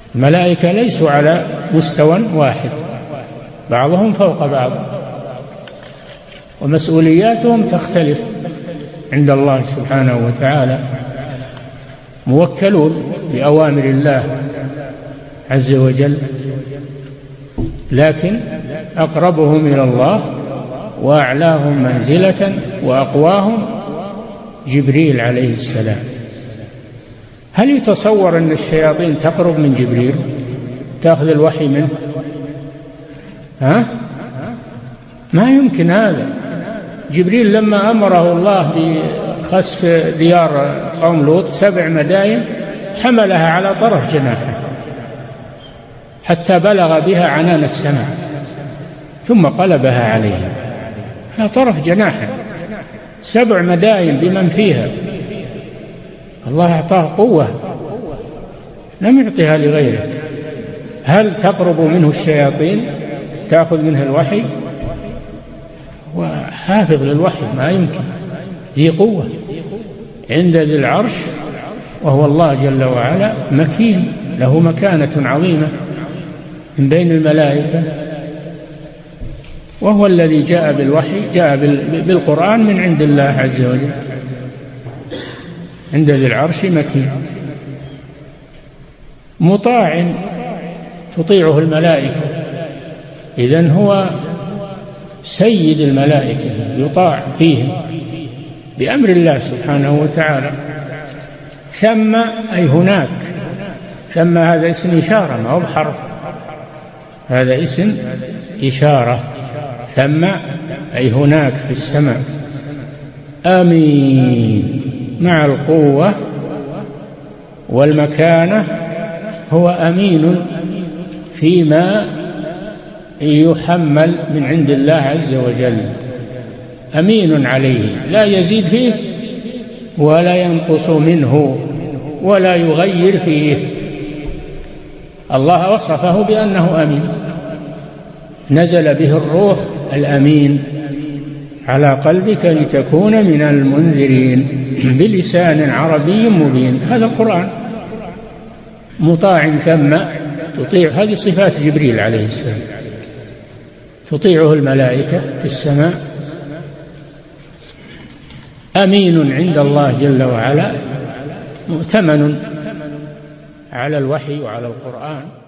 الملائكة ليسوا على مستوى واحد، بعضهم فوق بعض، ومسؤولياتهم تختلف عند الله سبحانه وتعالى، موكلون بأوامر الله عز وجل، لكن أقربهم إلى الله وأعلاهم منزلة وأقواهم جبريل عليه السلام. هل يتصور أن الشياطين تقرب من جبريل تأخذ الوحي منه؟ ما يمكن هذا. جبريل لما أمره الله بخسف ديار قوم لوط 7 مداين حملها على طرف جناحه حتى بلغ بها عنان السماء ثم قلبها عليها على طرف جناحه. 7 مداين بمن فيها، الله أعطاه قوة لم يعطها لغيره. هل تقرب منه الشياطين تأخذ منه الوحي؟ وحافظ للوحي ما يمكن، ذي قوة عند ذي العرش، وهو الله جل وعلا مكين، له مكانة عظيمة من بين الملائكة، وهو الذي جاء بالوحي، جاء بالقرآن من عند الله عز وجل، عند ذي العرش مكين مطاع تطيعه الملائكة. إذن هو سيد الملائكة يطاع فيهم بأمر الله سبحانه وتعالى. ثم أي هناك، ثم هذا اسم إشارة ما هو بحرف، هذا اسم إشارة. ثم أي هناك في السماء، آمين مع القوة والمكانة، هو أمين فيما يحمل من عند الله عز وجل، أمين عليه لا يزيد فيه ولا ينقص منه ولا يغير فيه. الله وصفه بأنه أمين، نزل به الروح الأمين على قلبك لتكون من المنذرين بلسان عربي مبين. هذا القرآن مطاع ثم تطيع. هذه صفات جبريل عليه السلام، تطيعه الملائكة في السماء، أمين عند الله جل وعلا، مؤتمن على الوحي وعلى القرآن.